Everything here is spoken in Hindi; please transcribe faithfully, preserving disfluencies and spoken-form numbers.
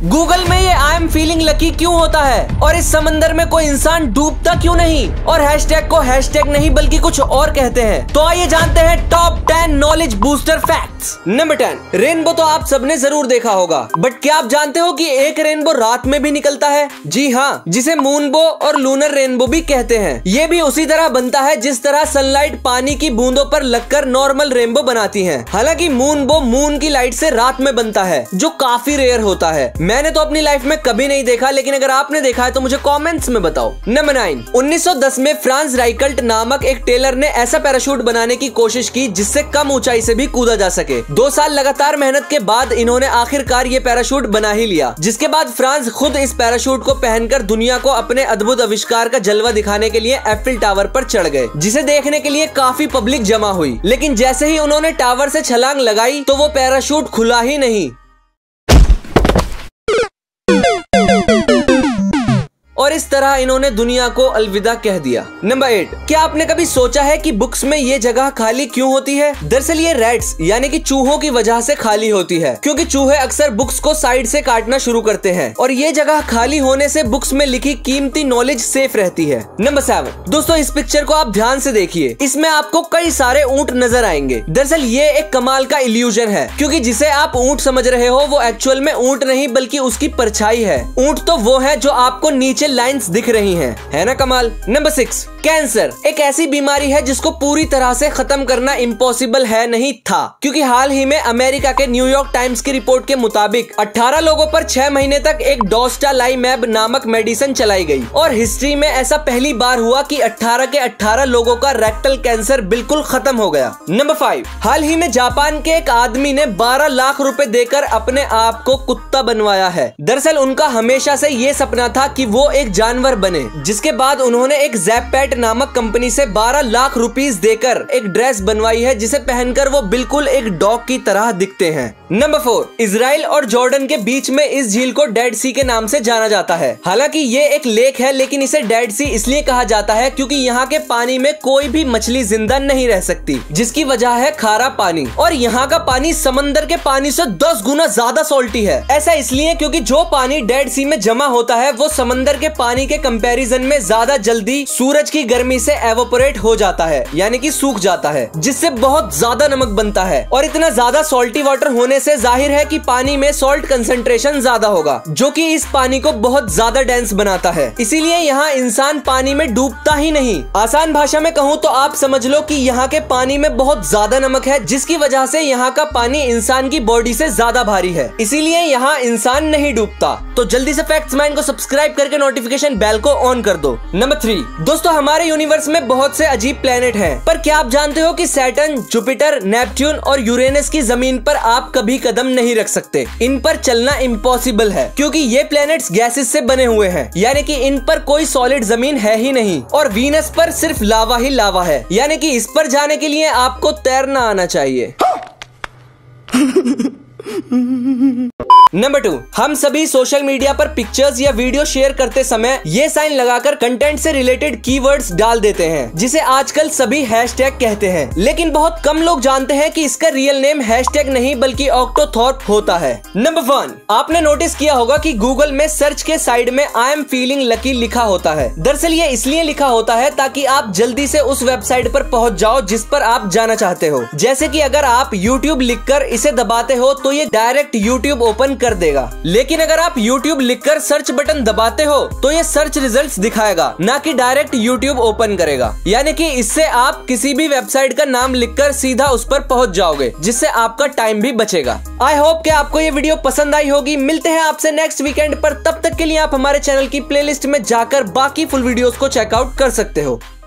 गूगल में ये आई एम फीलिंग लकी क्यों होता है और इस समंदर में कोई इंसान डूबता क्यों नहीं और हैशटैग को हैशटैग नहीं बल्कि कुछ और कहते हैं। तो आइए जानते हैं top ten knowledge booster facts. Number ten, rainbow तो आप सबने जरूर देखा होगा, बट क्या आप जानते हो कि एक रेनबो रात में भी निकलता है? जी हाँ, जिसे मूनबो और लूनर रेनबो भी कहते हैं। ये भी उसी तरह बनता है जिस तरह सनलाइट पानी की बूंदों पर लगकर नॉर्मल रेनबो बनाती है। हालांकि मूनबो मून की लाइट से रात में बनता है, जो काफी रेयर होता है। मैंने तो अपनी लाइफ में कभी नहीं देखा, लेकिन अगर आपने देखा है तो मुझे कमेंट्स में बताओ। नंबर नाइन, उन्नीस सौ दस में फ्रांस राइकल्ट नामक एक टेलर ने ऐसा पैराशूट बनाने की कोशिश की जिससे कम ऊंचाई से भी कूदा जा सके। दो साल लगातार मेहनत के बाद इन्होंने आखिरकार ये पैराशूट बना ही लिया, जिसके बाद फ्रांस खुद इस पैराशूट को पहनकर दुनिया को अपने अद्भुत आविष्कार का जलवा दिखाने के लिए एफिल टावर पर चढ़ गए, जिसे देखने के लिए काफी पब्लिक जमा हुई। लेकिन जैसे ही उन्होंने टावर से छलांग लगाई तो वो पैराशूट खुला ही नहीं और इस तरह इन्होंने दुनिया को अलविदा कह दिया। नंबर एट, क्या आपने कभी सोचा है कि बुक्स में ये जगह खाली क्यों होती है? दरअसल ये रैट्स यानी कि चूहों की वजह से खाली होती है, क्योंकि चूहे अक्सर बुक्स को साइड से काटना शुरू करते हैं और ये जगह खाली होने से बुक्स में लिखी कीमती नॉलेज सेफ रहती है। नंबर सेवन, दोस्तों इस पिक्चर को आप ध्यान से देखिए, इसमें आपको कई सारे ऊंट नजर आएंगे। दरअसल ये एक कमाल का इल्यूजन है, क्योंकि जिसे आप ऊंट समझ रहे हो वो एक्चुअल में ऊंट नहीं बल्कि उसकी परछाई है। ऊंट तो वो है जो आपको नीचे लाइंस दिख रही हैं, है ना कमाल। नंबर सिक्स, कैंसर एक ऐसी बीमारी है जिसको पूरी तरह से खत्म करना इम्पॉसिबल है नहीं था, क्योंकि हाल ही में अमेरिका के न्यूयॉर्क टाइम्स की रिपोर्ट के मुताबिक अठारह लोगों पर छह महीने तक एक डोस्टालाइमैब नामक मेडिसिन चलाई गई और हिस्ट्री में ऐसा पहली बार हुआ कि अठारह के अठारह लोगों का रेक्टल कैंसर बिल्कुल खत्म हो गया। नंबर फाइव, हाल ही में जापान के एक आदमी ने बारह लाख रुपए देकर अपने आप को कुत्ता बनवाया है। दरअसल उनका हमेशा से ये सपना था कि वो एक जानवर बने, जिसके बाद उन्होंने एक ज़ैपेट नामक कंपनी से बारह लाख रुपीस देकर एक ड्रेस बनवाई है जिसे पहनकर वो बिल्कुल एक डॉग की तरह दिखते हैं। नंबर फोर, इजराइल और जॉर्डन के बीच में इस झील को डेड सी के नाम से जाना जाता है। हालांकि ये एक लेक है, लेकिन इसे डेड सी इसलिए कहा जाता है क्योंकि यहाँ के पानी में कोई भी मछली जिंदा नहीं रह सकती, जिसकी वजह है खारा पानी। और यहाँ का पानी समंदर के पानी से दस गुना ज्यादा सॉल्टी है। ऐसा इसलिए क्योंकि जो पानी डेड सी में जमा होता है वो समंदर के पानी के कंपैरिजन में ज्यादा जल्दी सूरज की गर्मी से एवोपरेट हो जाता है, यानी कि सूख जाता है, जिससे बहुत ज्यादा नमक बनता है। और इतना ज्यादा सॉल्टी वाटर होने से जाहिर है कि पानी में सॉल्ट कंसंट्रेशन ज्यादा होगा, जो कि इस पानी को बहुत ज्यादा डेंस बनाता है। इसीलिए यहाँ इंसान पानी में डूबता ही नहीं। आसान भाषा में कहूँ तो आप समझ लो कि यहाँ के पानी में बहुत ज्यादा नमक है, जिसकी वजह से यहाँ का पानी इंसान की बॉडी से ज्यादा भारी है, इसीलिए यहाँ इंसान नहीं डूबता। तो जल्दी से फैक्ट्स माइंड को सब्सक्राइब करके नोटिफिकेशन बेल को ऑन कर दो। नंबर थ्री, दोस्तों हमारे यूनिवर्स में बहुत से अजीब प्लेनेट हैं, पर क्या आप जानते हो कि सैटर्न, जुपिटर, नेपट्यून और यूरेनस की जमीन पर आप कभी कदम नहीं रख सकते। इन पर चलना इम्पॉसिबल है, क्योंकि ये प्लेनेट्स गैसेस से बने हुए हैं, यानी कि इन पर कोई सॉलिड जमीन है ही नहीं। और वीनस पर सिर्फ लावा ही लावा है, यानी कि इस पर जाने के लिए आपको तैरना आना चाहिए। नंबर टू, हम सभी सोशल मीडिया पर पिक्चर्स या वीडियो शेयर करते समय ये साइन लगाकर कंटेंट से रिलेटेड कीवर्ड्स डाल देते हैं, जिसे आजकल सभी हैशटैग कहते हैं। लेकिन बहुत कम लोग जानते हैं कि इसका रियल नेम हैशटैग नहीं बल्कि ऑक्टोथॉर्प होता है। नंबर वन, आपने नोटिस किया होगा कि गूगल में सर्च के साइड में आई एम फीलिंग लकी लिखा होता है। दरअसल ये इसलिए लिखा होता है ताकि आप जल्दी से उस वेबसाइट पर पहुंच जाओ जिस पर आप जाना चाहते हो। जैसे कि अगर आप यूट्यूब लिखकर इसे दबाते हो तो ये डायरेक्ट यूट्यूब ओपन कर देगा, लेकिन अगर आप यूट्यूब लिखकर सर्च बटन दबाते हो तो ये सर्च रिजल्ट्स दिखाएगा, ना कि डायरेक्ट यूट्यूब ओपन करेगा। यानी कि इससे आप किसी भी वेबसाइट का नाम लिखकर सीधा उस पर पहुंच जाओगे, जिससे आपका टाइम भी बचेगा। आई होप कि आपको ये वीडियो पसंद आई होगी। मिलते हैं आपसे नेक्स्ट वीकेंड पर, तब तक के लिए आप हमारे चैनल की प्लेलिस्ट में जाकर बाकी फुल वीडियोस को चेकआउट कर सकते हो।